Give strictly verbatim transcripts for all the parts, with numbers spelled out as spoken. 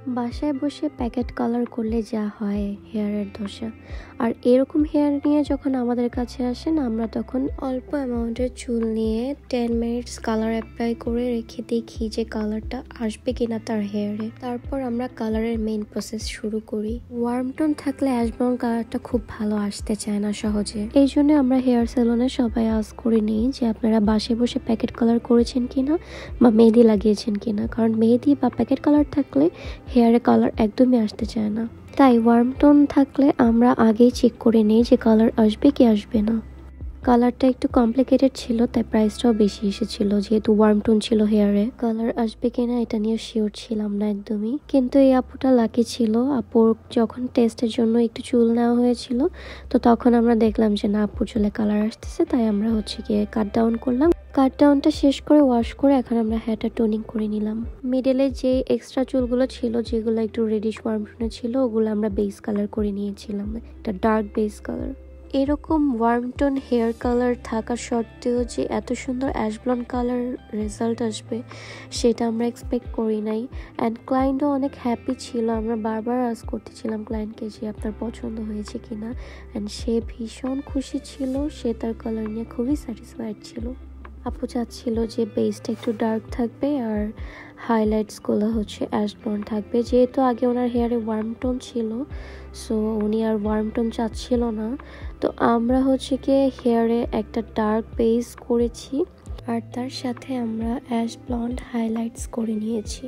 বাসায় বসে packet colour করলে যা হয় হেয়ারের দশা। আর এরকম হেয়ার নিয়ে যখন আমাদের কাছে আসেন, আমরা তখন অল্প অ্যামাউন্টের চুল নিয়ে টেন মিনিটস কালার অ্যাপ্লাই করে রেখে দেখি যে কালারটা আসবে কিনা তার হেয়ারে। তারপর আমরা কালারের মেইন প্রসেস শুরু করি। ওয়ার্ম টোন থাকলে অ্যাশ ব্রাউন কালারটা খুব ভালো আসতে চায় না সহজে। এই জন্য আমরা হেয়ার সেলুনে সবাই আজ করে নিই যে আপনারা বাসায় বসে প্যাকেট কালার করেছেন কিনা বা মেহেদি লাগিয়েছেন কিনা, কারণ মেহেদি বা প্যাকেট কালার থাকলে হেয়ারে কালার একদমই আসতে চায় না। তাই ওয়ার্ম টোন থাকলে আমরা আগেই চেক করে নিই যে কালার আসবে কি আসবে না। কালারটা একটু কমপ্লিকেটেড ছিল, তাই প্রাইসটাও বেশি এসেছিল, যেহেতু ওয়ার্ম টোন ছিল হেয়ারে। কালার আসবে কিনা এটা নিয়ে শিওর ছিলাম না একদমই, কিন্তু এই আপুটা লাকি ছিল। আপুর যখন টেস্টের জন্য একটু চুল নেওয়া হয়েছিল, তো তখন আমরা দেখলাম যে না, আপুর চুলে কালার আসতেছে, তাই আমরা হচ্ছে গিয়ে কাট ডাউন করলাম। কাট ডাউনটা শেষ করে ওয়াশ করে এখন আমরা হেয়ারটা টোনিং করে নিলাম। মিডলে যে এক্সট্রা চুলগুলো ছিল, যেগুলো একটু রেডিশ ওয়ার্ম টোনে ছিল, ওগুলো আমরা বেস কালার করে নিয়েছিলাম, একটা ডার্ক বেস কালার। এরকম ওয়ার্ম টোন হেয়ার কালার থাকা সত্ত্বেও যে এত সুন্দর অ্যাশ ব্লন্ড কালার রেজাল্ট আসবে সেটা আমরা এক্সপেক্ট করি নাই। অ্যান্ড ক্লায়েন্টও অনেক হ্যাপি ছিল। আমরা বারবার আস্ক করতেছিলাম ক্লায়েন্টকে যে আপনার পছন্দ হয়েছে কিনা, অ্যান্ড সে ভীষণ খুশি ছিল, সে তার কালার নিয়ে খুবই স্যাটিসফাইড ছিল। আপু চাচ্ছিল যে বেসটা একটু ডার্ক থাকবে আর হাইলাইটসগুলো হচ্ছে অ্যাশ ব্লন্ড থাকবে। যেহেতু আগে ওনার হেয়ারে ওয়ার্ম টোন ছিল, সো উনি আর ওয়ার্ম টোন চাচ্ছিল না, তো আমরা হচ্ছে গিয়ে হেয়ারে একটা ডার্ক বেস করেছি আর তার সাথে আমরা অ্যাশ ব্লন্ড হাইলাইটস করে নিয়েছি।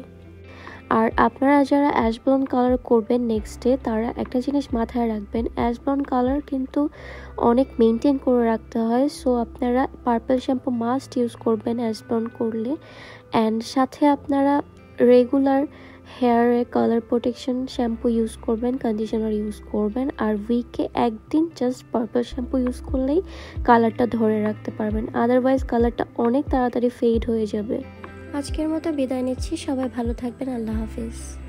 আর আপনারা যারা অ্যাশ ব্রাউন কালার করবেন নেক্সট ডে, তারা একটা জিনিস মাথায় রাখবেন, অ্যাশ ব্রাউন কালার কিন্তু অনেক মেনটেন করে রাখতে হয়। সো আপনারা পার্পল শ্যাম্পু মাস্ট ইউজ করবেন অ্যাশ ব্রাউন করলে। অ্যান্ড সাথে আপনারা রেগুলার হেয়ারে কালার প্রোটেকশন শ্যাম্পু ইউজ করবেন, কন্ডিশনার ইউজ করবেন। আর উইকে একদিন জাস্ট পার্পল শ্যাম্পু ইউজ করলেই কালারটা ধরে রাখতে পারবেন, আদারওয়াইজ কালারটা অনেক তাড়াতাড়ি ফেড হয়ে যাবে। আজকের মতো বিদায় নিচ্ছি, সবাই ভালো থাকবেন, আল্লাহ হাফিজ।